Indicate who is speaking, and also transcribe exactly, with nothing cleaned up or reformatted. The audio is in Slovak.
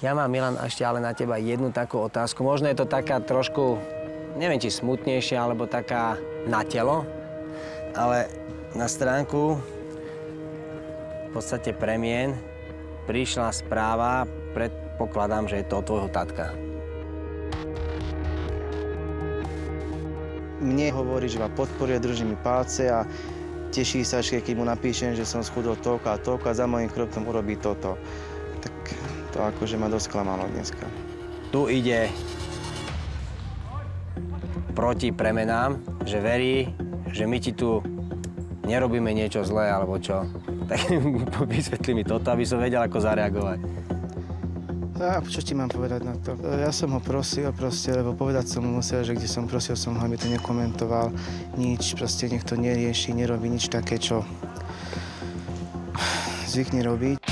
Speaker 1: Ja mám, Milan, ešte ale na teba jednu takú otázku. Možno je to taká trošku, neviem, či smutnejšia, alebo taká na telo, ale na stránku v podstate premien prišla správa, predpokladám, že je to od tvojho tatka.
Speaker 2: Mne hovorí, že ma podporuje, drží mi palce a teší sa, keď mu napíšem, že som schudol toľko a toľko a za môjim chrbtom urobí toto. Tak to akože ma dosť klamalo dneska.
Speaker 1: Tu ide proti premenám, že verí, že my ti tu nerobíme niečo zlé, alebo čo. Tak vysvetli mi toto, aby som vedel, ako zareagovať.
Speaker 2: A čo ti mám povedať na to? Ja som ho prosil proste, lebo povedať som mu musel, že kde som prosil som ho, aby to nekomentoval. Nič, proste nech to nerieši, nerobí nič také, čo zvykne robiť.